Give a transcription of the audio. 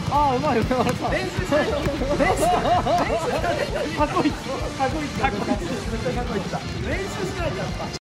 ああ、うまい、うまい、 練習したいの。練習したい。 かっこいい。かっこいい。 かっこいい。練習しないとやっぱ。